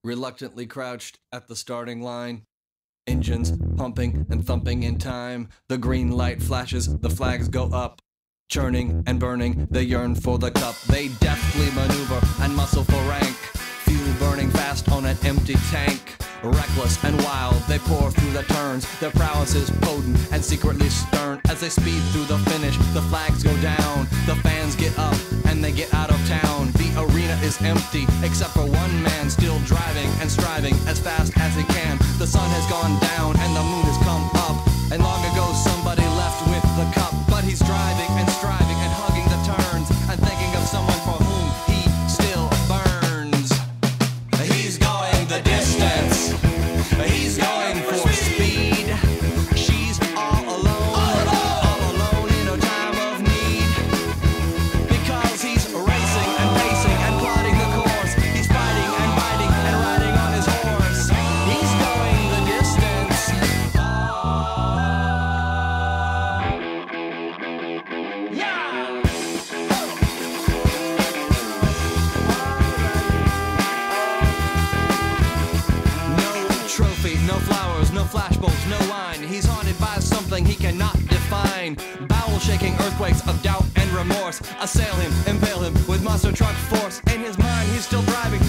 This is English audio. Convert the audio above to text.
reluctantly crouched at the starting line. Engines pumping and thumping in time. The green light flashes, the flags go up. Churning and burning, they yearn for the cup. They deftly maneuver and muscle for rank. Fuel burning fast on an empty tank. Reckless and wild, they pour through the turns. Their prowess is potent and secretly stern. As they speed through the finish, the flags go down. The fans get up and they get out of town. The arena is empty, except for one man still driving and striving as fast as he can. The sun has gone down and the moon has come up. And long ago somebody left with the cup. But he's driving and striving and hugging the turns and thinking of someone for whom he still burns. He's going the distance. He's going for speed. She's all alone in her time of need. Because he's racing and pacing and plotting the course. He's fighting and biting and riding on his horse. He's going the distance. Yeah! No trophy, no flowers, no flashbulbs, no wine. He's haunted by something he cannot define. Bowel-shaking earthquakes of doubt and remorse assail him, impale him with monster truck force. In his mind, he's still driving